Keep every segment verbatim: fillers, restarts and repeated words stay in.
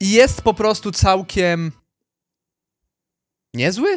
i jest po prostu całkiem... niezły?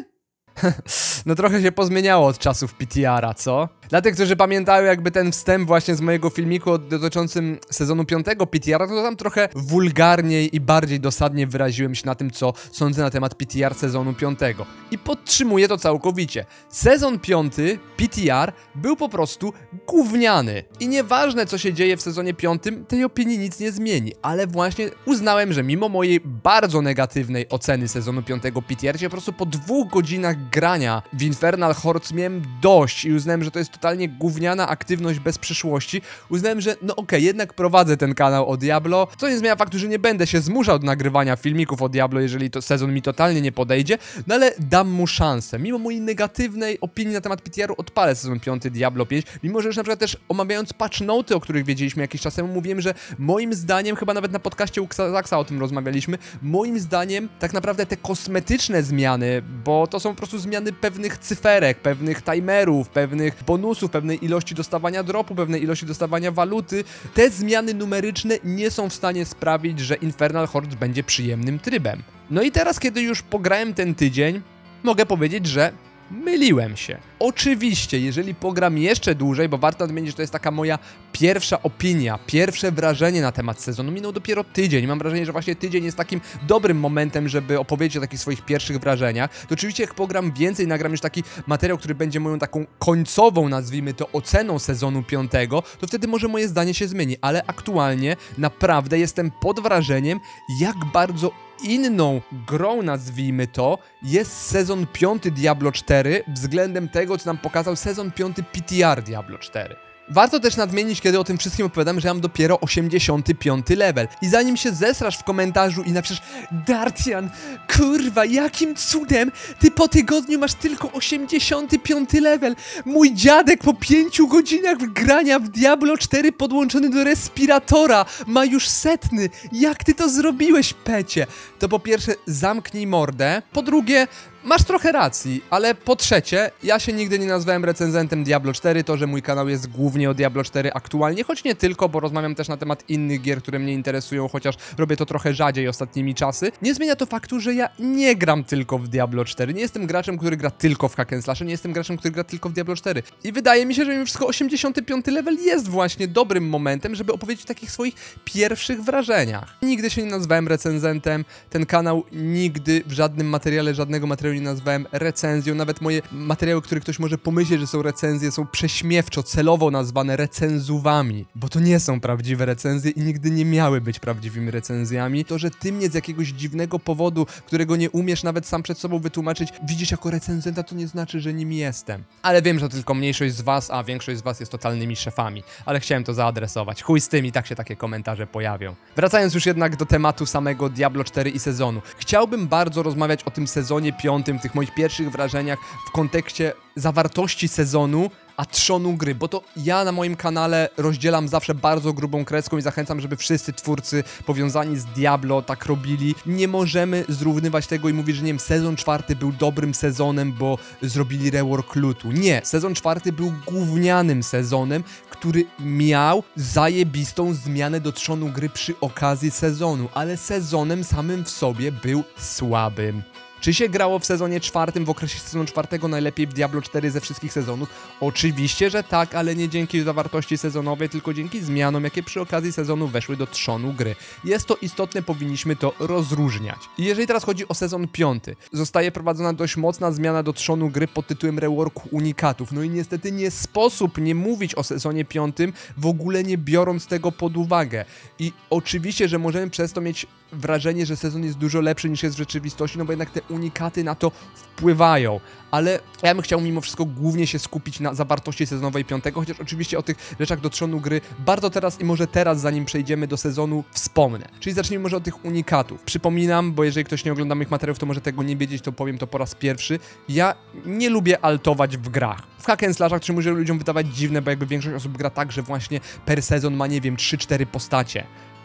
No trochę się pozmieniało od czasów P T R a, co? Dla tych, którzy pamiętają jakby ten wstęp właśnie z mojego filmiku dotyczącym sezonu piątego P T R a, to tam trochę wulgarniej i bardziej dosadnie wyraziłem się na tym, co sądzę na temat P T R sezonu piątego. I podtrzymuję to całkowicie. Sezon piąty P T R był po prostu gówniany. I nieważne, co się dzieje w sezonie piątym, tej opinii nic nie zmieni. Ale właśnie uznałem, że mimo mojej bardzo negatywnej oceny sezonu piątego P T R, po prostu po dwóch godzinach grania w Infernal Hordes miałem dość i uznałem, że to jest totalnie gówniana aktywność bez przyszłości. Uznałem, że no okej, okay, jednak prowadzę ten kanał o Diablo, co nie zmienia faktu, że nie będę się zmuszał do nagrywania filmików o Diablo, jeżeli to sezon mi totalnie nie podejdzie, no ale dam mu szansę. Mimo mojej negatywnej opinii na temat P T R u odpalę sezon piąty Diablo pięć, mimo że już na przykład też omawiając patch noty, o których wiedzieliśmy jakiś czas temu, mówiłem, że moim zdaniem, chyba nawet na podcaście u Xaxa o tym rozmawialiśmy, moim zdaniem tak naprawdę te kosmetyczne zmiany, bo to są po prostu zmiany pewnych cyferek, pewnych timerów, pewnych bonusów, pewnej ilości dostawania dropu, pewnej ilości dostawania waluty, te zmiany numeryczne nie są w stanie sprawić, że Infernal Hordes będzie przyjemnym trybem. No i teraz, kiedy już pograłem ten tydzień, mogę powiedzieć, że myliłem się. Oczywiście, jeżeli pogram jeszcze dłużej, bo warto nadmienić, że to jest taka moja pierwsza opinia, pierwsze wrażenie na temat sezonu, minął dopiero tydzień. Mam wrażenie, że właśnie tydzień jest takim dobrym momentem, żeby opowiedzieć o takich swoich pierwszych wrażeniach. To oczywiście jak pogram więcej, nagram już taki materiał, który będzie moją taką końcową, nazwijmy to, oceną sezonu piątego, to wtedy może moje zdanie się zmieni, ale aktualnie naprawdę jestem pod wrażeniem, jak bardzo inną grą, nazwijmy to, jest sezon piąty Diablo cztery względem tego, co nam pokazał sezon piąty P T R Diablo cztery. Warto też nadmienić, kiedy o tym wszystkim opowiadam, że ja mam dopiero osiemdziesiąty piąty level. I zanim się zesrasz w komentarzu i napiszesz: Dartian, kurwa, jakim cudem ty po tygodniu masz tylko osiemdziesiąty piąty level? Mój dziadek po pięciu godzinach grania w Diablo cztery podłączony do respiratora ma już setny. Jak ty to zrobiłeś, pecie? To po pierwsze zamknij mordę, po drugie masz trochę racji, ale po trzecie, ja się nigdy nie nazwałem recenzentem Diablo cztery, to, że mój kanał jest głównie o Diablo cztery aktualnie, choć nie tylko, bo rozmawiam też na temat innych gier, które mnie interesują, chociaż robię to trochę rzadziej ostatnimi czasy. Nie zmienia to faktu, że ja nie gram tylko w Diablo cztery, nie jestem graczem, który gra tylko w hack and slashe, nie jestem graczem, który gra tylko w Diablo cztery. I wydaje mi się, że mimo wszystko osiemdziesiąty piąty level jest właśnie dobrym momentem, żeby opowiedzieć o takich swoich pierwszych wrażeniach. Nigdy się nie nazwałem recenzentem, ten kanał nigdy w żadnym materiale, żadnego materiału nie nazwałem recenzją, nawet moje materiały, które ktoś może pomyśleć, że są recenzje, są prześmiewczo, celowo nazwane recenzówami, bo to nie są prawdziwe recenzje i nigdy nie miały być prawdziwymi recenzjami. To, że ty mnie z jakiegoś dziwnego powodu, którego nie umiesz nawet sam przed sobą wytłumaczyć, widzisz jako recenzenta, to nie znaczy, że nim jestem. Ale wiem, że to tylko mniejszość z was, a większość z was jest totalnymi szefami, ale chciałem to zaadresować. Chuj z tym, i tak się takie komentarze pojawią. Wracając już jednak do tematu samego Diablo cztery i sezonu. Chciałbym bardzo rozmawiać o tym sezonie piątym, tych moich pierwszych wrażeniach w kontekście zawartości sezonu, a trzonu gry, bo to ja na moim kanale rozdzielam zawsze bardzo grubą kreską i zachęcam, żeby wszyscy twórcy powiązani z Diablo tak robili. Nie możemy zrównywać tego i mówić, że nie wiem, sezon czwarty był dobrym sezonem, bo zrobili rework lootu. Nie, sezon czwarty był gównianym sezonem, który miał zajebistą zmianę do trzonu gry przy okazji sezonu, ale sezonem samym w sobie był słabym. Czy się grało w sezonie czwartym, w okresie sezonu czwartego najlepiej w Diablo cztery ze wszystkich sezonów? Oczywiście, że tak, ale nie dzięki zawartości sezonowej, tylko dzięki zmianom, jakie przy okazji sezonu weszły do trzonu gry. Jest to istotne, powinniśmy to rozróżniać. I jeżeli teraz chodzi o sezon piąty, zostaje prowadzona dość mocna zmiana do trzonu gry pod tytułem reworku unikatów. No i niestety nie sposób nie mówić o sezonie piątym, w ogóle nie biorąc tego pod uwagę. I oczywiście, że możemy przez to mieć wrażenie, że sezon jest dużo lepszy niż jest w rzeczywistości, no bo jednak te unikaty na to wpływają, ale ja bym chciał mimo wszystko głównie się skupić na zawartości sezonowej piątego, chociaż oczywiście o tych rzeczach do trzonu gry bardzo teraz i może teraz, zanim przejdziemy do sezonu, wspomnę. Czyli zacznijmy może od tych unikatów. Przypominam, bo jeżeli ktoś nie ogląda moich materiałów, to może tego nie wiedzieć, to powiem to po raz pierwszy. Ja nie lubię altować w grach. W hack and slashach, które może ludziom wydawać dziwne, bo jakby większość osób gra tak, że właśnie per sezon ma, nie wiem, trzy cztery postacie.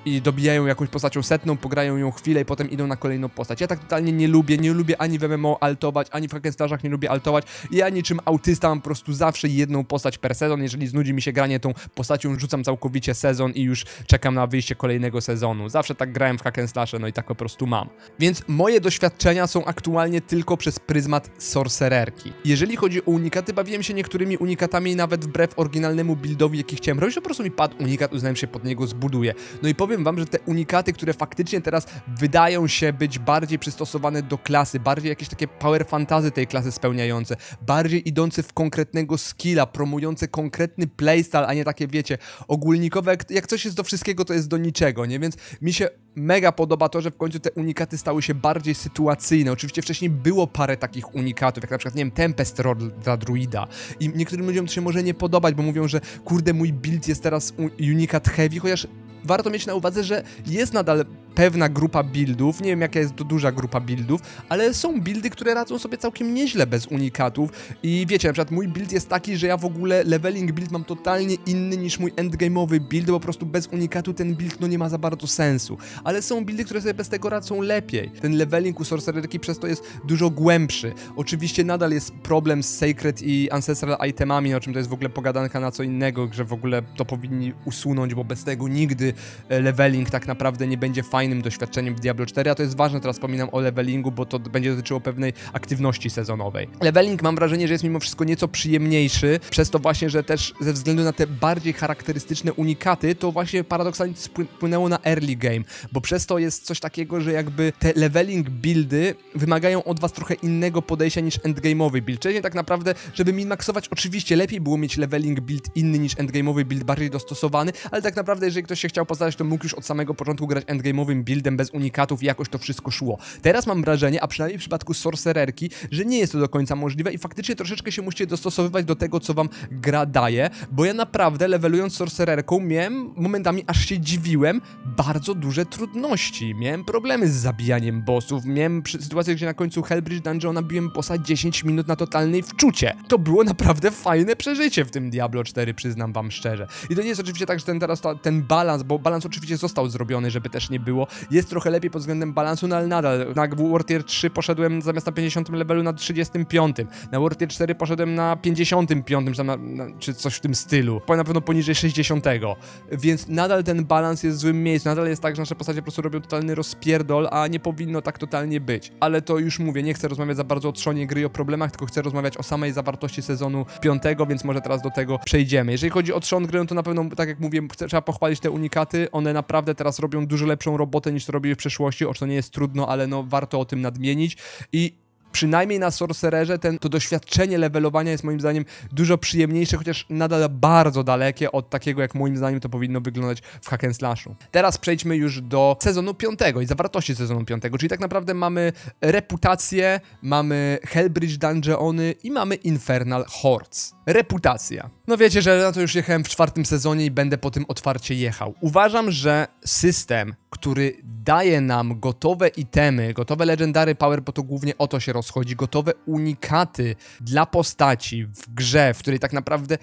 i dobijają jakąś postacią setną, pograją ją chwilę i potem idą na kolejną postać. Ja tak totalnie nie lubię, nie lubię ani w M M O altować, ani w Hackenslashach nie lubię altować. Ja niczym autysta mam po prostu zawsze jedną postać per sezon. Jeżeli znudzi mi się granie tą postacią, rzucam całkowicie sezon i już czekam na wyjście kolejnego sezonu. Zawsze tak grałem w Hackenslasze, no i tak po prostu mam. Więc moje doświadczenia są aktualnie tylko przez pryzmat sorcererki. Jeżeli chodzi o unikaty, bawiłem się niektórymi unikatami nawet wbrew oryginalnemu buildowi, jaki chciałem robić, to po prostu mi padł unikat, uznałem, że się pod niego zbuduję. No i powiem wam, że te unikaty, które faktycznie teraz wydają się być bardziej przystosowane do klasy, bardziej jakieś takie power fantasy tej klasy spełniające, bardziej idące w konkretnego skilla, promujące konkretny playstyle, a nie takie, wiecie, ogólnikowe, jak, jak coś jest do wszystkiego, to jest do niczego, nie? Więc mi się mega podoba to, że w końcu te unikaty stały się bardziej sytuacyjne. Oczywiście wcześniej było parę takich unikatów, jak na przykład, nie wiem, Tempest Roll dla druida. I niektórym ludziom to się może nie podobać, bo mówią, że kurde, mój build jest teraz unikat heavy, chociaż warto mieć na uwadze, że jest nadal pewna grupa buildów, nie wiem jaka jest to duża grupa buildów, ale są buildy, które radzą sobie całkiem nieźle bez unikatów i wiecie, na przykład mój build jest taki, że ja w ogóle leveling build mam totalnie inny niż mój endgame'owy build, bo po prostu bez unikatu ten build no nie ma za bardzo sensu, ale są buildy, które sobie bez tego radzą lepiej. Ten leveling u sorcererki przez to jest dużo głębszy. Oczywiście nadal jest problem z Sacred i Ancestral itemami, o czym to jest w ogóle pogadanka na co innego, że w ogóle to powinni usunąć, bo bez tego nigdy leveling tak naprawdę nie będzie fajnym doświadczeniem w Diablo cztery, a to jest ważne, teraz wspominam o levelingu, bo to będzie dotyczyło pewnej aktywności sezonowej. Leveling mam wrażenie, że jest mimo wszystko nieco przyjemniejszy, przez to właśnie, że też ze względu na te bardziej charakterystyczne unikaty, to właśnie paradoksalnie wpłynęło na early game, bo przez to jest coś takiego, że jakby te leveling buildy wymagają od was trochę innego podejścia niż endgame'owy build. Wcześniej tak naprawdę, żeby min-maxować, oczywiście lepiej było mieć leveling build inny niż endgame'owy build, bardziej dostosowany, ale tak naprawdę, jeżeli ktoś się chciał postawić, to mógł już od samego początku grać endgame'owym buildem bez unikatów i jakoś to wszystko szło. Teraz mam wrażenie, a przynajmniej w przypadku sorcererki, że nie jest to do końca możliwe i faktycznie troszeczkę się musicie dostosowywać do tego, co wam gra daje, bo ja naprawdę levelując sorcererką miałem momentami, aż się dziwiłem, bardzo duże trudności. Miałem problemy z zabijaniem bossów, miałem sytuację, gdzie na końcu Hellbridge Dungeona biłem bossa dziesięć minut na totalnej wczucie. To było naprawdę fajne przeżycie w tym Diablo cztery, przyznam wam szczerze. I to nie jest oczywiście tak, że ten teraz ta, ten balans, bo balans oczywiście został zrobiony, żeby też nie było, jest trochę lepiej pod względem balansu, no ale nadal na World Tier trzy poszedłem zamiast na pięćdziesiątym levelu na trzydziestym piątym, na World Tier cztery poszedłem na pięćdziesiątym piątym, czy, na, na, czy coś w tym stylu, na pewno poniżej sześćdziesiątego, więc nadal ten balans jest w złym miejscu, nadal jest tak, że nasze postacie po prostu robią totalny rozpierdol, a nie powinno tak totalnie być, ale to już mówię, nie chcę rozmawiać za bardzo o trzonie gry i o problemach, tylko chcę rozmawiać o samej zawartości sezonu piątego, więc może teraz do tego przejdziemy. Jeżeli chodzi o trzon gry, no to na pewno, tak jak mówię, trzeba pochwalić te unikaty, one naprawdę teraz robią dużo lepszą robotę niż to robiły w przeszłości, o czym nie jest trudno, ale no warto o tym nadmienić i przynajmniej na Sorcererze ten, to doświadczenie levelowania jest moim zdaniem dużo przyjemniejsze, chociaż nadal bardzo dalekie od takiego, jak moim zdaniem to powinno wyglądać w hack and slashu. Teraz przejdźmy już do sezonu piątego i zawartości sezonu piątego, czyli tak naprawdę mamy reputację, mamy Hellbridge Dungeony i mamy Infernal Hordes. Reputacja. No wiecie, że na to już jechałem w czwartym sezonie i będę po tym otwarcie jechał. Uważam, że system, który daje nam gotowe itemy, gotowe legendary power, bo to głównie o to się rozchodzi, gotowe unikaty dla postaci w grze, w której tak naprawdę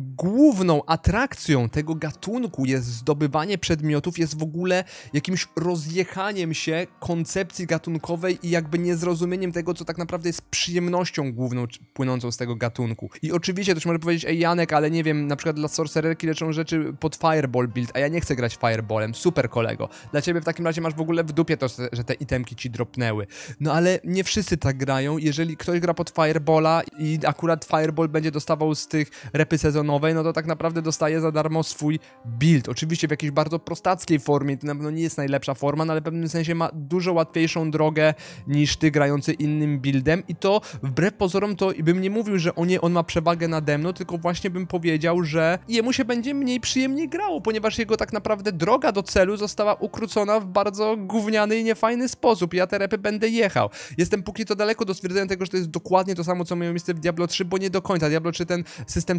główną atrakcją tego gatunku jest zdobywanie przedmiotów, jest w ogóle jakimś rozjechaniem się koncepcji gatunkowej i jakby niezrozumieniem tego, co tak naprawdę jest przyjemnością główną płynącą z tego gatunku. I oczywiście ktoś może powiedzieć, ej Janek, ale nie wiem, na przykład dla sorcererki leczą rzeczy pod Fireball build, a ja nie chcę grać Fireballem, super kolego. Dla ciebie w takim razie masz w ogóle w dupie to, że te itemki ci dropnęły. No ale nie wszyscy tak grają, jeżeli ktoś gra pod Fireballa i akurat Fireball będzie dostawał z tych repy sezonowej, no to tak naprawdę dostaje za darmo swój build. Oczywiście w jakiejś bardzo prostackiej formie, to na pewno nie jest najlepsza forma, no ale w pewnym sensie ma dużo łatwiejszą drogę niż ty grający innym buildem i to wbrew pozorom to bym nie mówił, że on, nie, on ma przewagę nade mną, tylko właśnie bym powiedział, że jemu się będzie mniej przyjemnie grało, ponieważ jego tak naprawdę droga do celu została ukrócona w bardzo gówniany i niefajny sposób. Ja te repy będę jechał. Jestem póki to daleko do stwierdzenia tego, że to jest dokładnie to samo, co miało miejsce w Diablo trzy, bo nie do końca. Diablo trzy ten system setów miał jeszcze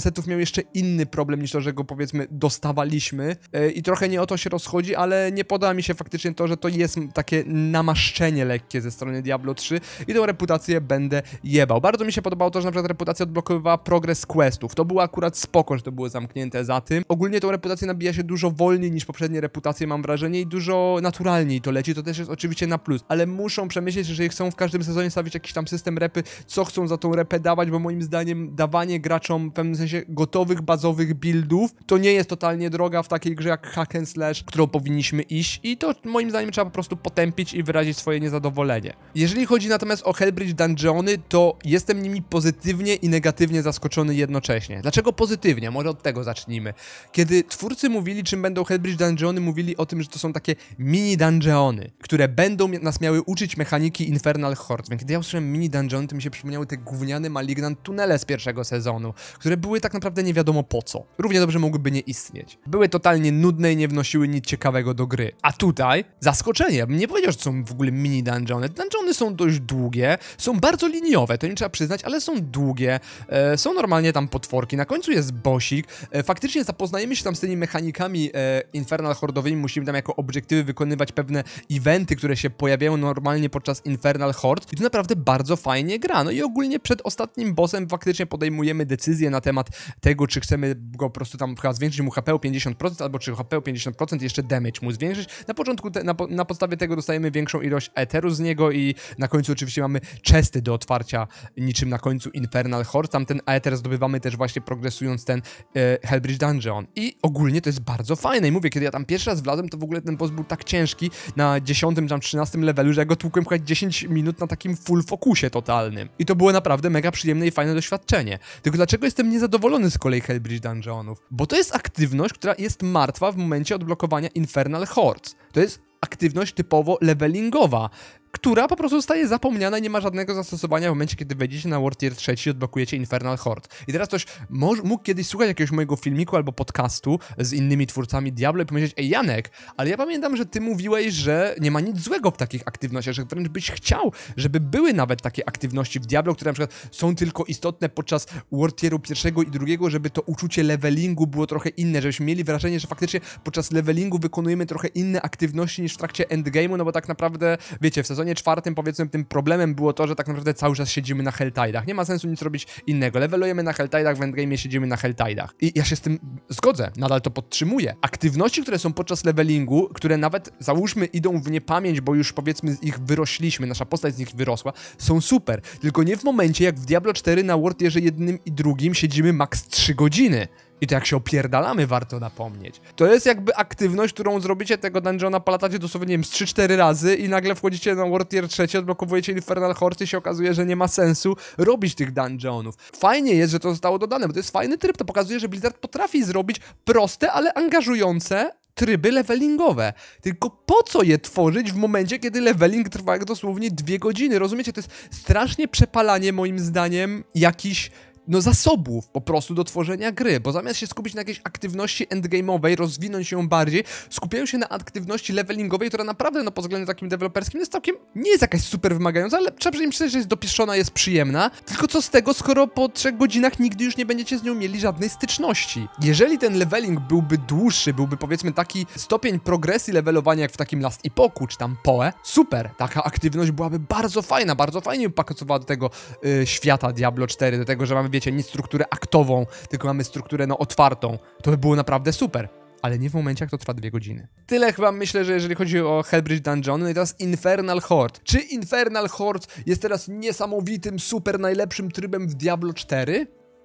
jeszcze inny problem niż to, że go powiedzmy dostawaliśmy yy, i trochę nie o to się rozchodzi, ale nie podoba mi się faktycznie to, że to jest takie namaszczenie lekkie ze strony Diablo trzy i tą reputację będę jebał. Bardzo mi się podobało to, że na przykład reputacja odblokowywała progres questów. To było akurat spoko, że to było zamknięte za tym. Ogólnie tą reputację nabija się dużo wolniej niż poprzednie reputacje, mam wrażenie, i dużo naturalniej to leci. To też jest oczywiście na plus, ale muszą przemyśleć, że jeżeli chcą w każdym sezonie stawić jakiś tam system repy, co chcą za tą repę dawać, bo moim zdaniem dawanie graczom w pewnym sensie gotowych, bazowych buildów to nie jest totalnie droga w takiej grze jak Hack and Slash, którą powinniśmy iść i to moim zdaniem trzeba po prostu potępić i wyrazić swoje niezadowolenie. Jeżeli chodzi natomiast o Hellbridge Dungeony, to jestem nimi pozytywnie i negatywnie zaskoczony jednocześnie. Dlaczego pozytywnie? Może od tego zacznijmy. Kiedy twórcy mówili, czym będą Hellbridge Dungeony, mówili o tym, że to są takie mini dungeony, które będą nas miały uczyć mechaniki Infernal Horde. Więc kiedy ja usłyszałem mini dungeony, to mi się przypomniały te gówniane Malignant tunele z pierwszego sezonu, które były tak naprawdę nie wiadomo po co. Równie dobrze mogłyby nie istnieć. Były totalnie nudne i nie wnosiły nic ciekawego do gry. A tutaj zaskoczenie. Bym nie powiedział, że są w ogóle mini dungeony. Dungeony są dość długie, są bardzo liniowe, to nie trzeba przyznać, ale są długie, e, są normalnie tam potworki, na końcu jest bossik, e, faktycznie zapoznajemy się tam z tymi mechanikami e, Infernal Hordowymi, musimy tam jako obiektywy wykonywać pewne eventy, które się pojawiają normalnie podczas Infernal Horde i to naprawdę bardzo fajnie gra. No i ogólnie przed ostatnim bossem faktycznie podejmujemy decyzję na temat tego, czy chcemy go po prostu tam chyba zwiększyć mu H P o pięćdziesiąt procent, albo czy H P o pięćdziesiąt procent jeszcze damage mu zwiększyć. Na początku, te, na, na podstawie tego dostajemy większą ilość eteru z niego i na końcu oczywiście mamy chesty do otwarcia, niczym na końcu Infernal Horde. Tam ten ether zdobywamy też właśnie progresując ten e, Hellbridge Dungeon. I ogólnie to jest bardzo fajne. I mówię, kiedy ja tam pierwszy raz wlazłem, to w ogóle ten boss był tak ciężki na dziesiątym, tam trzynastym levelu, że ja go tłukłem chyba dziesięć minut na takim full fokusie totalnym. I to było naprawdę mega przyjemne i fajne doświadczenie. Tylko dlaczego jestem niezadowolony z kolei Hellbridge Dungeonów? Bo to jest aktywność, która jest martwa w momencie odblokowania Infernal Hordes. To jest aktywność typowo levelingowa, która po prostu zostaje zapomniana i nie ma żadnego zastosowania w momencie, kiedy wejdziecie na World Tier trzy i odblokujecie Infernal Horde. I teraz ktoś mógł kiedyś słuchać jakiegoś mojego filmiku albo podcastu z innymi twórcami Diablo i powiedzieć: ej Janek, ale ja pamiętam, że ty mówiłeś, że nie ma nic złego w takich aktywnościach, że wręcz byś chciał, żeby były nawet takie aktywności w Diablo, które na przykład są tylko istotne podczas World Tieru pierwszego i drugiego, żeby to uczucie levelingu było trochę inne, żebyśmy mieli wrażenie, że faktycznie podczas levelingu wykonujemy trochę inne aktywności niż w trakcie endgame'u, no bo tak naprawdę, wiecie, w sezonie czwartym powiedzmy tym problemem było to, że tak naprawdę cały czas siedzimy na Helltide'ach. Nie ma sensu nic robić innego. Levelujemy na Helltide'ach, w endgame'ie siedzimy na Helltide'ach. I ja się z tym zgodzę, nadal to podtrzymuję. Aktywności, które są podczas levelingu, które nawet załóżmy idą w niepamięć, bo już powiedzmy z ich wyrośliśmy, nasza postać z nich wyrosła, są super. Tylko nie w momencie, jak w Diablo cztery na World Tierze jednym i drugim siedzimy max trzy godziny. I to jak się opierdalamy, warto napomnieć. To jest jakby aktywność, którą zrobicie tego dungeona, palatacie dosłownie, nie wiem, z trzy cztery razy i nagle wchodzicie na World Tier trzy, odblokowujecie Infernal Horde i się okazuje, że nie ma sensu robić tych dungeonów. Fajnie jest, że to zostało dodane, bo to jest fajny tryb, to pokazuje, że Blizzard potrafi zrobić proste, ale angażujące tryby levelingowe. Tylko po co je tworzyć w momencie, kiedy leveling trwa jak dosłownie dwie godziny? Rozumiecie? To jest strasznie przepalanie, moim zdaniem, jakiś no zasobów po prostu do tworzenia gry, bo zamiast się skupić na jakiejś aktywności endgame'owej, rozwinąć ją bardziej, skupiają się na aktywności levelingowej, która naprawdę no pod względem takim deweloperskim jest całkiem, nie jest jakaś super wymagająca, ale trzeba przynajmniej przyznać, że jest dopieszczona, jest przyjemna, tylko co z tego, skoro po trzech godzinach nigdy już nie będziecie z nią mieli żadnej styczności. Jeżeli ten leveling byłby dłuższy, byłby powiedzmy taki stopień progresji levelowania jak w takim Last Epochu, czy tam Poe, super, taka aktywność byłaby bardzo fajna, bardzo fajnie upakowała do tego yy, świata Diablo cztery, do tego, że mamy, wiecie, nie strukturę aktową, tylko mamy strukturę no otwartą. To by było naprawdę super. Ale nie w momencie, jak to trwa dwie godziny. Tyle chyba myślę, że jeżeli chodzi o Hellbridge Dungeon. No i teraz Infernal Horde. Czy Infernal Horde jest teraz niesamowitym, super najlepszym trybem w Diablo cztery?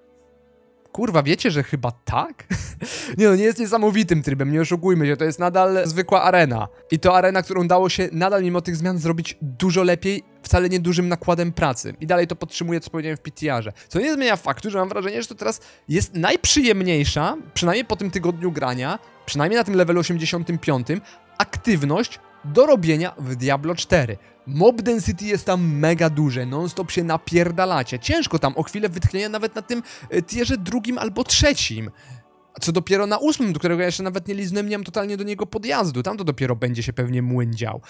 Kurwa, wiecie, że chyba tak? Nie no, nie jest niesamowitym trybem, nie oszukujmy się, to jest nadal zwykła arena. I to arena, którą dało się nadal mimo tych zmian zrobić dużo lepiej, wcale nie dużym nakładem pracy. I dalej to podtrzymuję, co powiedziałem w P T R-ze. Co nie zmienia faktu, że mam wrażenie, że to teraz jest najprzyjemniejsza, przynajmniej po tym tygodniu grania, przynajmniej na tym levelu osiemdziesiątym piątym, aktywność do robienia w Diablo cztery. Mob density jest tam mega duże, non-stop się napierdalacie. Ciężko tam o chwilę wytchnienia nawet na tym tierze drugim albo trzecim. Co dopiero na ósmym, do którego ja jeszcze nawet nie liznąłem, nie mam totalnie do niego podjazdu. Tam to dopiero będzie się pewnie młyn dział.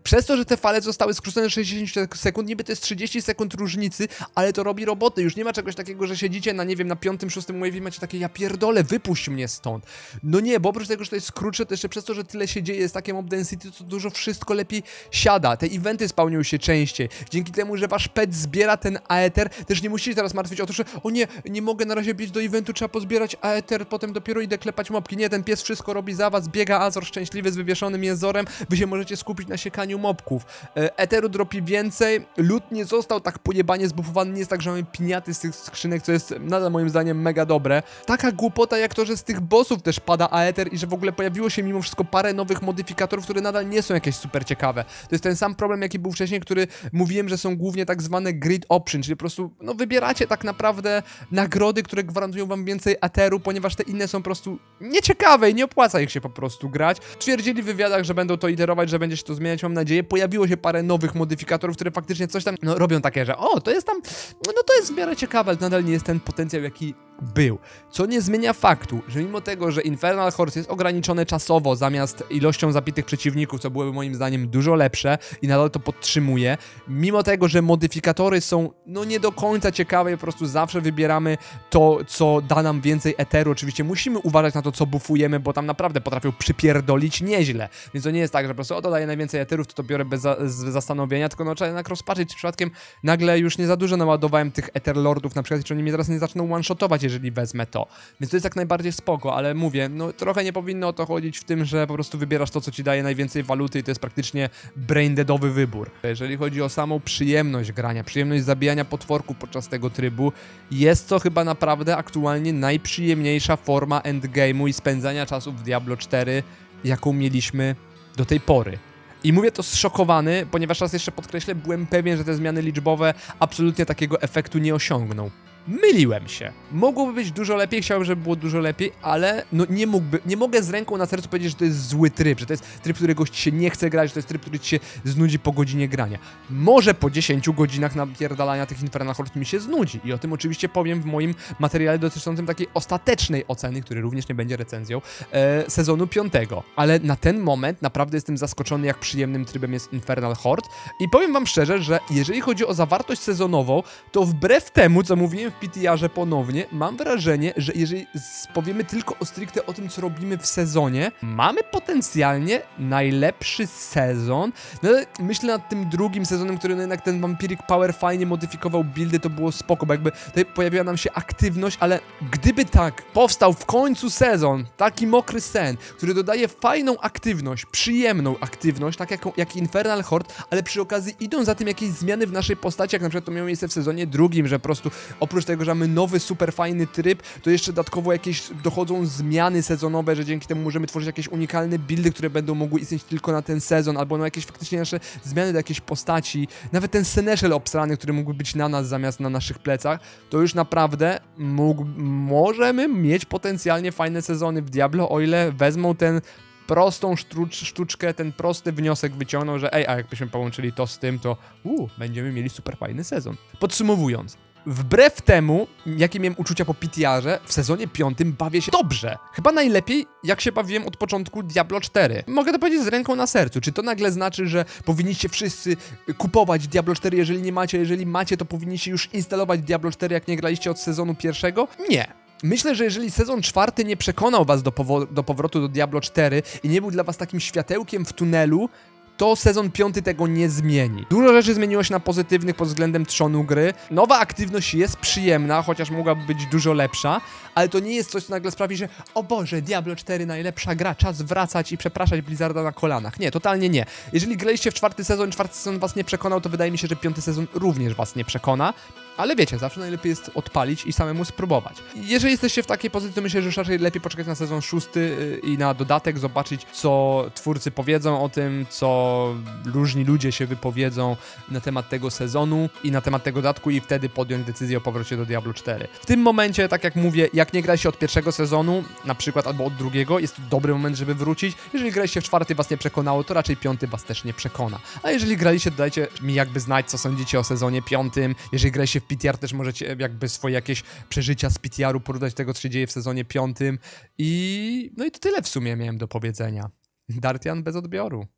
Przez to, że te fale zostały skrócone do sześćdziesiąt sekund, niby to jest trzydzieści sekund różnicy, ale to robi roboty. Już nie ma czegoś takiego, że siedzicie na, nie wiem, na piątym, szóstym wave'ie macie takie, ja pierdolę, wypuść mnie stąd. No nie, bo oprócz tego, że to jest krótsze, to jeszcze przez to, że tyle się dzieje z takie mob density, to dużo wszystko lepiej siada. Te eventy spełnią się częściej. Dzięki temu, że wasz pet zbiera ten aether, też nie musicie teraz martwić o to, że o nie, nie mogę na razie bić do eventu, trzeba pozbierać aether, potem dopiero idę klepać mobki. Nie, ten pies wszystko robi za was, biega Azor szczęśliwy z wywieszonym jezorem, wy się możecie skupić na siekaniu mobków. E, Eteru dropi więcej, lód nie został tak pojebanie zbufowany, nie jest tak, że mamy piniaty z tych skrzynek, co jest nadal moim zdaniem mega dobre. Taka głupota jak to, że z tych bossów też pada aether i że w ogóle pojawiło się mimo wszystko parę nowych modyfikatorów, które nadal nie są jakieś super ciekawe. To jest ten sam problem, jaki był wcześniej, który mówiłem, że są głównie tak zwane grid option, czyli po prostu no wybieracie tak naprawdę nagrody, które gwarantują wam więcej ateru, ponieważ te inne są po prostu nieciekawe i nie opłaca ich się po prostu grać. Twierdzili w wywiadach, że będą to iterować, że będzie się to zmieniać, mam nadzieję. Pojawiło się parę nowych modyfikatorów, które faktycznie coś tam no, robią takie, że o, to jest tam, no, no to jest w miarę ciekawe, ale nadal nie jest ten potencjał, jaki był. Co nie zmienia faktu, że mimo tego, że Infernal Horse jest ograniczone czasowo zamiast ilością zabitych przeciwników, co byłoby moim zdaniem dużo lepsze i nadal to podtrzymuje, mimo tego, że modyfikatory są no nie do końca ciekawe i po prostu zawsze wybieramy to, co da nam więcej eteru. Oczywiście musimy uważać na to, co bufujemy, bo tam naprawdę potrafią przypierdolić nieźle. Więc to nie jest tak, że po prostu o, to daje najwięcej eterów, to to biorę bez, za bez zastanowienia, tylko no trzeba jednak rozpatrzeć, czy przypadkiem nagle już nie za dużo naładowałem tych eterlordów, na przykład, czy oni mnie zaraz nie zaczną one-shotować, jeżeli wezmę to. Więc to jest jak najbardziej spoko, ale mówię, no trochę nie powinno o to chodzić w tym, że po prostu wybierasz to, co ci daje najwięcej waluty i to jest praktycznie braindeadowy wybór. Jeżeli chodzi o samą przyjemność grania, przyjemność zabijania potworków podczas tego trybu, jest to chyba naprawdę aktualnie najprzyjemniejsza forma endgame'u i spędzania czasu w Diablo cztery, jaką mieliśmy do tej pory. I mówię to zszokowany, ponieważ raz jeszcze podkreślę, byłem pewien, że te zmiany liczbowe absolutnie takiego efektu nie osiągną. Myliłem się. Mogłoby być dużo lepiej, chciałbym, żeby było dużo lepiej, ale no nie mógłby, nie mogę z ręką na sercu powiedzieć, że to jest zły tryb, że to jest tryb, którego ci się nie chce grać, że to jest tryb, który ci się znudzi po godzinie grania. Może po dziesięciu godzinach napierdalania tych Infernal Horse mi się znudzi i o tym oczywiście powiem w moim materiale dotyczącym takiej ostatecznej oceny, który również nie będzie recenzją, e, sezonu piątego. Ale na ten moment naprawdę jestem zaskoczony, jak przyjemnym trybem jest Infernal Horde i powiem wam szczerze, że jeżeli chodzi o zawartość sezonową, to wbrew temu, co mówiłem w P T R-ze ponownie, mam wrażenie, że jeżeli powiemy tylko o stricte o tym, co robimy w sezonie, mamy potencjalnie najlepszy sezon. No ale myślę nad tym drugim sezonem, który no jednak ten Vampiric Power fajnie modyfikował buildy, to było spoko, bo jakby tutaj pojawiła nam się aktywność, ale gdyby tak powstał w końcu sezon, taki mokry sen, który dodaje fajną aktywność, przyjemną aktywność, tak jak, jak Infernal Horde, ale przy okazji idą za tym jakieś zmiany w naszej postaci, jak na przykład to miało miejsce w sezonie drugim, że po prostu oprócz tego, że mamy nowy, super fajny tryb, to jeszcze dodatkowo jakieś dochodzą zmiany sezonowe, że dzięki temu możemy tworzyć jakieś unikalne buildy, które będą mogły istnieć tylko na ten sezon, albo no jakieś faktycznie nasze zmiany do jakiejś postaci, nawet ten Seneschal obsrany, który mógłby być na nas zamiast na naszych plecach, to już naprawdę mógł, możemy mieć potencjalnie fajne sezony w Diablo, o ile wezmą ten prostą sztucz, sztuczkę, ten prosty wniosek wyciągnął, że ej, a jakbyśmy połączyli to z tym, to uu, będziemy mieli super fajny sezon. Podsumowując, wbrew temu, jakie miałem uczucia po P T R-ze, w sezonie piątym bawię się dobrze. Chyba najlepiej, jak się bawiłem od początku Diablo cztery. Mogę to powiedzieć z ręką na sercu. Czy to nagle znaczy, że powinniście wszyscy kupować Diablo cztery, jeżeli nie macie? Jeżeli macie, to powinniście już instalować Diablo cztery, jak nie graliście od sezonu pierwszego? Nie. Myślę, że jeżeli sezon czwarty nie przekonał was do, do powrotu do Diablo cztery i nie był dla was takim światełkiem w tunelu, to sezon piąty tego nie zmieni. Dużo rzeczy zmieniło się na pozytywnych pod względem trzonu gry. Nowa aktywność jest przyjemna, chociaż mogłaby być dużo lepsza, ale to nie jest coś, co nagle sprawi, że o Boże, Diablo cztery najlepsza gra, czas wracać i przepraszać Blizzarda na kolanach. Nie, totalnie nie. Jeżeli graliście w czwarty sezon, czwarty sezon was nie przekonał, to wydaje mi się, że piąty sezon również was nie przekona. Ale wiecie, zawsze najlepiej jest odpalić i samemu spróbować. Jeżeli jesteście w takiej pozycji, to myślę, że już raczej lepiej poczekać na sezon szósty i na dodatek, zobaczyć, co twórcy powiedzą o tym, co różni ludzie się wypowiedzą na temat tego sezonu i na temat tego dodatku i wtedy podjąć decyzję o powrocie do Diablo cztery. W tym momencie, tak jak mówię, jak nie graliście od pierwszego sezonu, na przykład, albo od drugiego, jest to dobry moment, żeby wrócić. Jeżeli graliście w czwarty, was nie przekonało, to raczej piąty was też nie przekona. A jeżeli graliście, to dajcie mi jakby znać, co sądzicie o sezonie piątym. Jeżeli graliście w P T R, też możecie jakby swoje jakieś przeżycia z P T R-u porównać do tego, co się dzieje w sezonie piątym. I no i to tyle w sumie miałem do powiedzenia. Dartian bez odbioru.